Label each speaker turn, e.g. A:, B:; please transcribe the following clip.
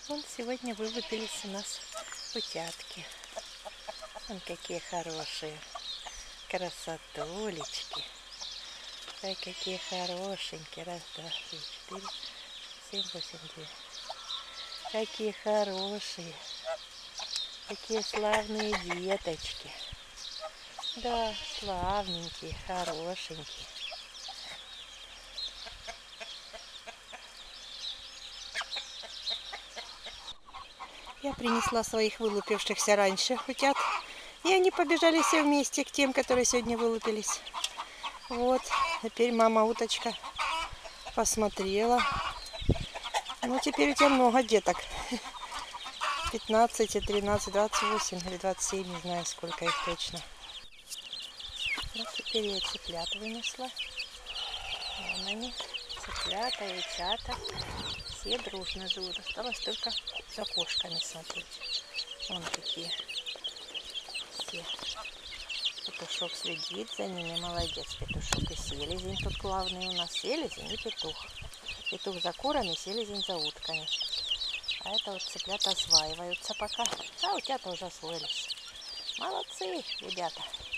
A: Вон сегодня вылупились у нас утятки. Вон какие хорошие. Красотулечки. Ой, какие хорошенькие. Раз, два, три, четыре, 7, 8, 9. Какие хорошие. Какие славные деточки. Да, славненькие, хорошенькие. Я принесла своих вылупившихся раньше утят. И они побежали все вместе к тем, которые сегодня вылупились. Вот, теперь мама уточка посмотрела. Ну, теперь у тебя много деток. 15, 13, 28 или 27, не знаю, сколько их точно. Вот теперь я цыплят вынесла. Вон они, цыплята, яйцата. Все дружно живут. Осталось только за кошками смотреть. Вон какие все. Петушок следит за ними. Молодец, петушок. И селезень тут главный у нас. Селезень и петух. Петух за курами, селезень за утками. А это вот цыплята осваиваются пока. А утята уже освоились. Молодцы, ребята.